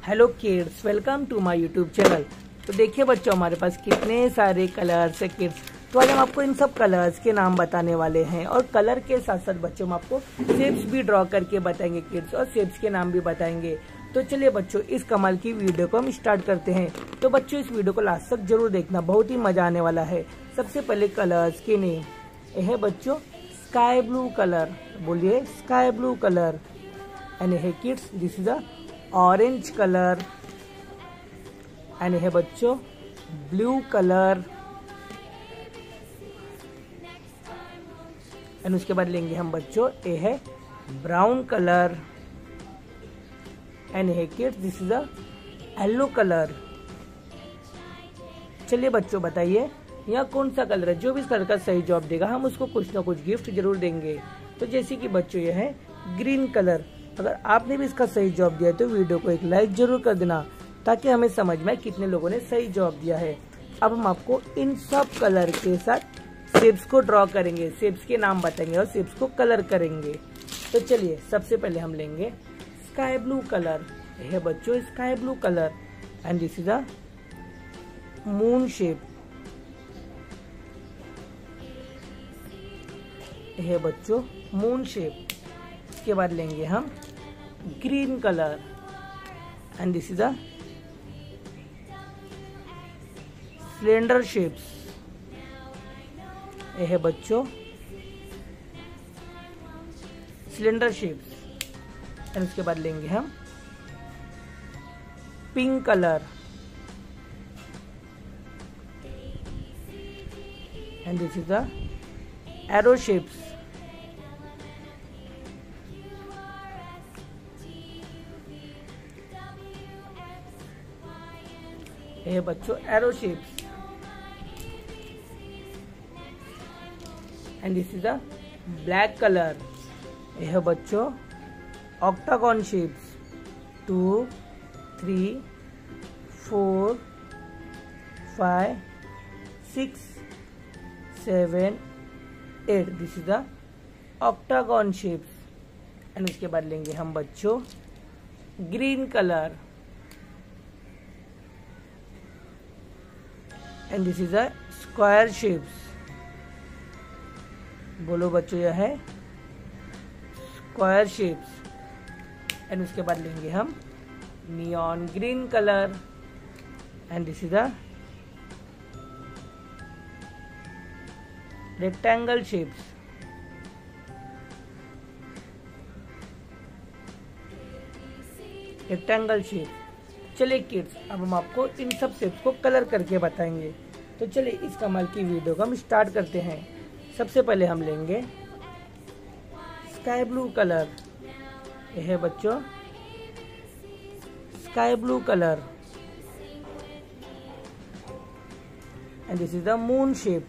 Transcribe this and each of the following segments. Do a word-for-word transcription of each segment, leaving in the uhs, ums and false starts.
Hello kids, welcome to my YouTube channel. तो देखिए बच्चों, हमारे पास कितने सारे कलर्स है किड्स। तो आज हम आपको इन सब कलर्स के नाम बताने वाले हैं और कलर के साथ साथ बच्चों हम आपको शेप्स भी ड्रॉ करके बताएंगे किड्स, और शेप्स के नाम भी बताएंगे। तो चलिए बच्चों, इस कमाल की वीडियो को हम स्टार्ट करते हैं। तो बच्चों, इस वीडियो को लास्ट तक जरूर देखना, बहुत ही मजा आने वाला है। सबसे पहले कलर्स के नेम ये है बच्चों स्काई ब्लू कलर। बोलिए स्काई ब्लू कलर। एंड है kids, this is a orange colour. And है बच्चों ब्लू कलर। एंड उसके बाद लेंगे हम बच्चों ये है ब्राउन कलर। एंड है kids, this is a yellow colour. चलिए बच्चों बताइए यहाँ कौन सा कलर है। जो भी इस कलर का सही जवाब देगा हम उसको कुछ ना कुछ गिफ्ट जरूर देंगे। तो जैसे कि बच्चों ये है ग्रीन कलर। अगर आपने भी इसका सही जवाब दिया है तो वीडियो को एक लाइक जरूर कर देना, ताकि हमें समझ में आए कितने लोगों ने सही जवाब दिया है। अब हम आपको इन सब कलर के साथ शेप्स को ड्रॉ करेंगे, शेप्स के नाम बताएंगे और शेप्स को कलर करेंगे। तो चलिए सबसे पहले हम लेंगे स्काई ब्लू कलर। यह है बच्चों sky blue colour. And this is a moon shape. यह है बच्चों मून शेप। इसके बाद लेंगे हम green colour. And this is a cylinder shapes. यह है बच्चों सिलेंडर शेप्स। एंड उसके बाद लेंगे हम pink colour. And this is the arrow shapes. ये है बच्चों arrow shapes. And this is a black colour. ये है बच्चों octagon shapes. Two three four five six seven eight. This is the octagon shapes. And उसके बाद लेंगे हम बच्चों green colour. And this is a square shapes. बोलो बच्चों, यह है स्क्वायर शेप्स। एंड उसके बाद लेंगे हम neon green colour. And this is a rectangle shapes. Rectangle shape. चलिए किड्स, अब हम आपको इन सब शेप्स को कलर करके बताएंगे। तो चलिए इस कमाल की वीडियो को हम स्टार्ट करते हैं। सबसे पहले हम लेंगे स्काई ब्लू कलर। यह है बच्चों sky blue colour. And this is the moon shape.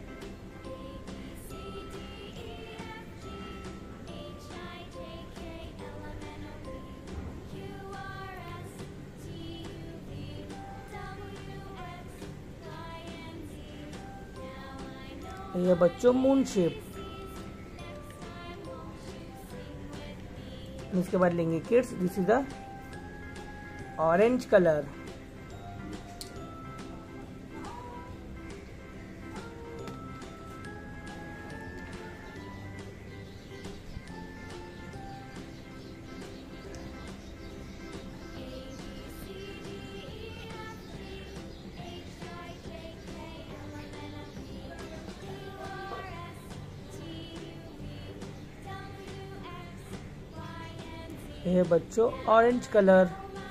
ये बच्चों मून शेप। इसके बाद लेंगे kids, this is the orange colour. ये है बच्चों orange colour.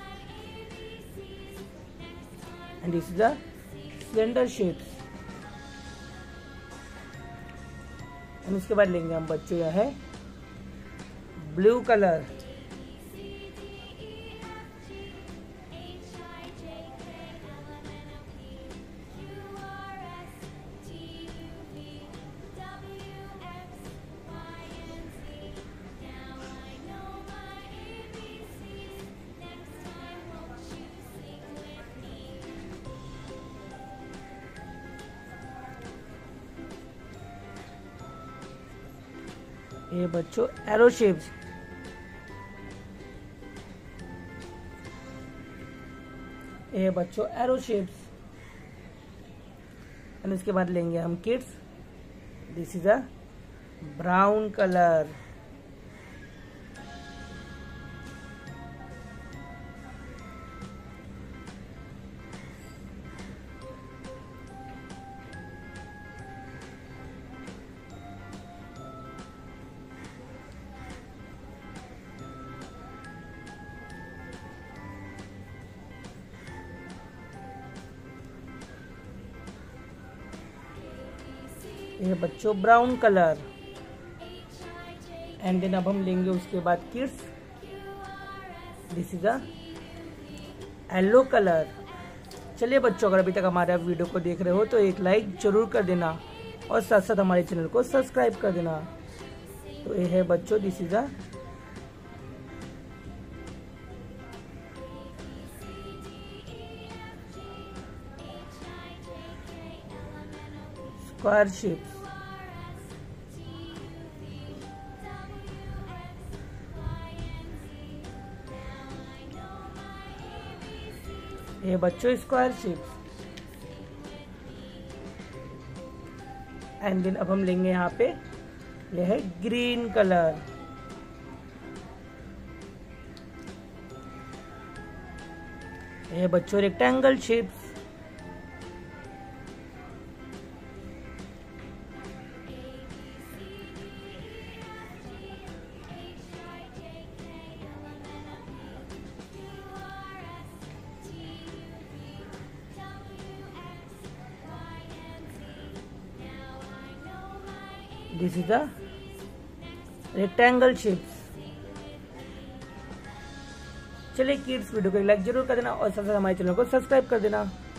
And this is the cylinder shapes. And इसके बाद लेंगे हम बच्चों यह है ब्लू कलर। ये बच्चों एरो शेप्स। ये बच्चों एरो शेप्स। एंड इसके बाद लेंगे हम kids. This is a brown colour. ये बच्चों ब्राउन कलर। एंड देन अब हम लेंगे उसके बाद kids. This is a yellow colour. चलिए बच्चों, अगर अभी तक हमारे वीडियो को देख रहे हो तो एक लाइक जरूर कर देना और साथ साथ हमारे चैनल को सब्सक्राइब कर देना। तो ये है बच्चों, this is a square shapes. ये बच्चों स्क्वायर शेप्स। एंड देन अब हम लेंगे यहाँ पे, यह है ग्रीन कलर। ये बच्चों rectangle shapes. This is the rectangle shapes. चलिए किड्स, वीडियो को लाइक जरूर कर देना और साथ साथ हमारे चैनल को सब्सक्राइब कर देना।